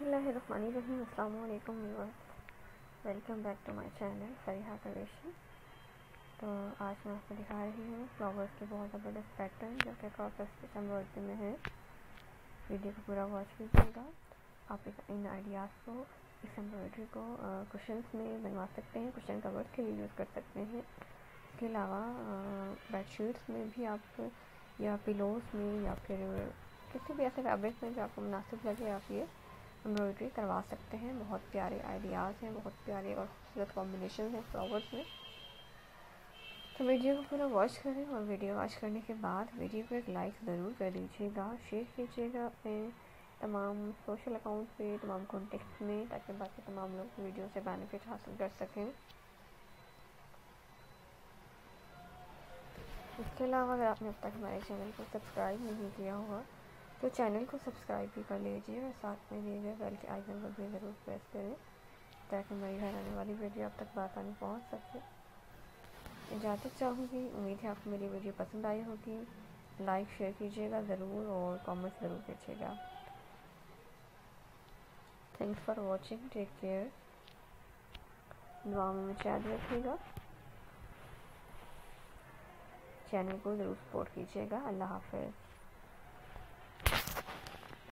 बिस्मिल्लाहिर्रहमानिर्रहीम। अस्सलाम वालेकुम viewers, welcome back to my channel Fariha collection. तो आज मैं आपको दिखा रही हूँ फ्लावर्स के बहुत ज़बरदस्त पैटर्न जो कि क्रॉस एम्ब्रॉयडरी में है। वीडियो को पूरा वॉच कीजिएगा। आप इन आइडियाज़ को, इस एम्ब्रॉयडरी को कुशन्स में बनवा सकते हैं, कुशन कवर्स के लिए यूज़ कर सकते हैं। इसके अलावा बेडशीट्स में भी आप, या पिलोज़ में, या फिर किसी भी ऐसे फैब्रिक में जो आपको मुनासिब लगे आप ये एम्ब्रॉयडरी करवा सकते हैं। बहुत प्यारे आइडियाज़ हैं, बहुत प्यारे और खूबसूरत कॉम्बिनेशन हैं फ्लावर्स में। तो वीडियो को पूरा वॉच करें और वीडियो वॉच करने के बाद वीडियो को एक लाइक ज़रूर कर दीजिएगा, शेयर कीजिएगा अपने तमाम सोशल अकाउंट पे, तमाम कॉन्टेक्ट में, ताकि बाकी तमाम लोग वीडियो से बेनिफिट हासिल कर सकें। इसके अलावा अगर आपने अब तक हमारे चैनल को सब्सक्राइब नहीं किया हुआ तो चैनल को सब्सक्राइब भी कर लीजिए और साथ में दिए गए बेल के आइकन पर भी ज़रूर प्रेस करें ताकि हमारी घर आने वाली वीडियो आप तक बासानी पहुंच सके। इजाज़त चाहूँगी, उम्मीद है आपको मेरी वीडियो पसंद आई होगी। लाइक शेयर कीजिएगा ज़रूर और कमेंट्स ज़रूर कीजिएगा। Thanks for watching, take care. दुआ में मुझे याद रखिएगा, चैनल को ज़रूर सपोर्ट कीजिएगा। अल्लाह हाफ़िज़।